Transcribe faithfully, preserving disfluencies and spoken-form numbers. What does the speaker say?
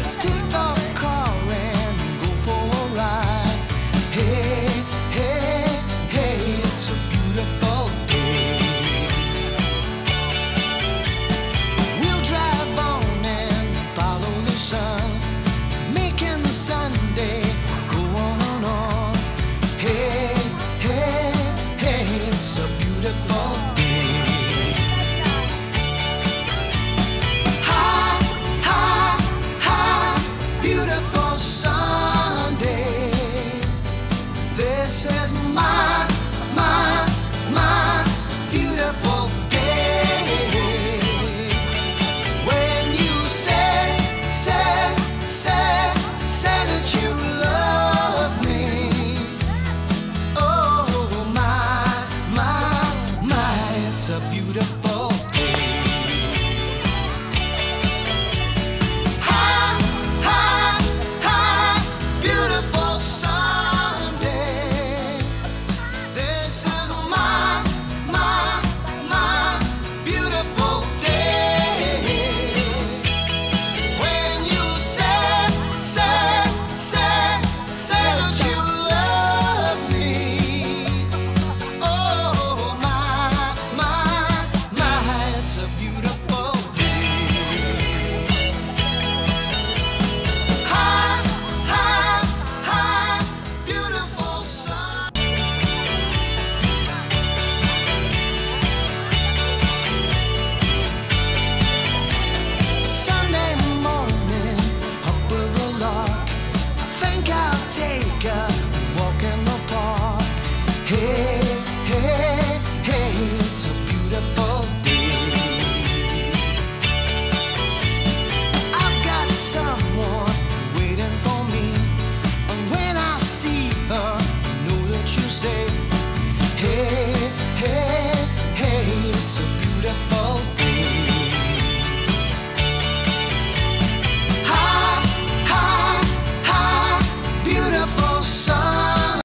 Let's take the car and go for a ride. Hey, hey, hey, it's a beautiful day. We'll drive on and follow the sun, making the Sunday go on and on. Hey, hey, hey, it's a beautiful day. Hi, hi, hi, beautiful Sunday. This is my, my, my beautiful day. When you say, say, say, say that you love me. Oh my, my, my, it's a beautiful day. Hi, hi, hi, beautiful Sunday. This is my, my, my beautiful day. When you say, say, say, say that you love me. Oh my, my, my, it's a beautiful day. Hi, hi, hi, beautiful sun. Sunday morning, up with the lark. I think I'll take